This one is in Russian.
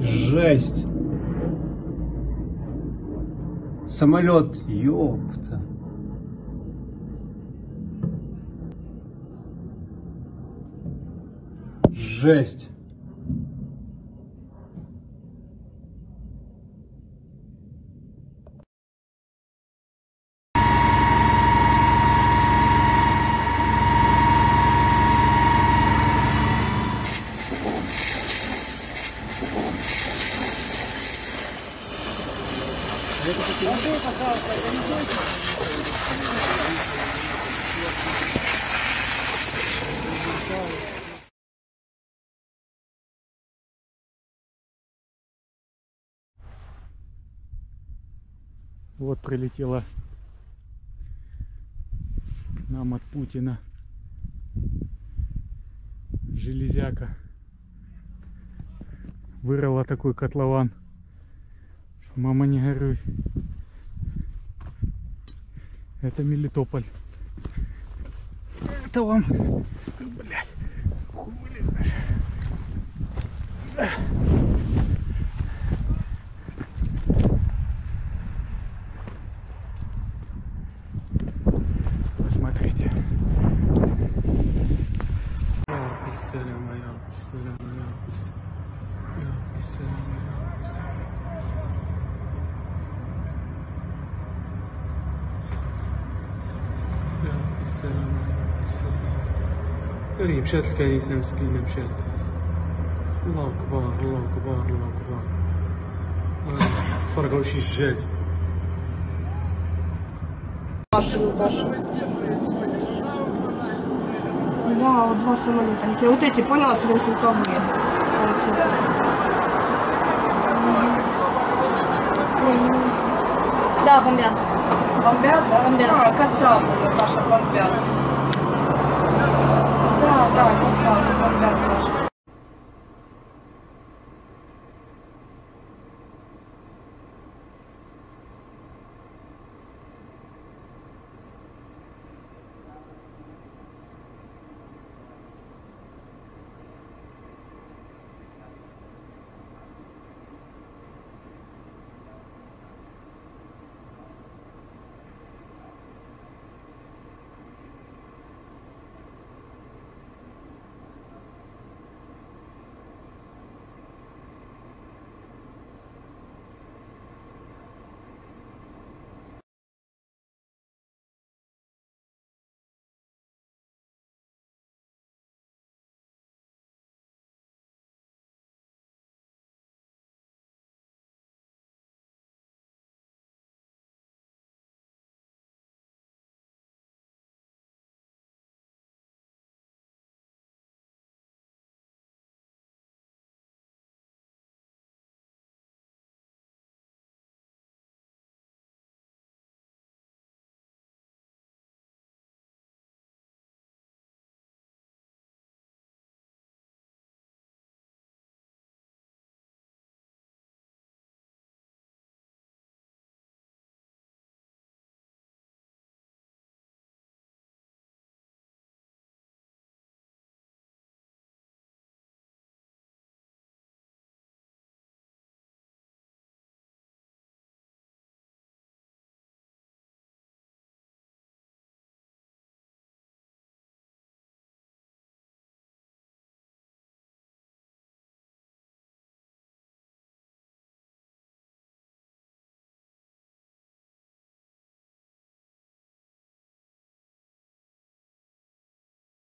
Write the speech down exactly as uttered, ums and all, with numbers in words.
Жесть. Самолет, ёпта. Жесть. Вот прилетела нам от Путина железяка. Вырыла такой котлован. Мама, не горюй. Это Мелитополь. Это вам, блядь, хули. Посмотрите. هذه مشات الكنيسة مسكينة مشات. الله أكبر الله أكبر الله أكبر. تفرقوا شي جاج. Да, вот два самолета летели. Вот эти, поняла, светозвуковые. Вот, смотри. Да, бомбят. Бомбят, да? Бомбят. А, Кацапы, Паша, бомбят. Да, да, Кацапы, бомбят.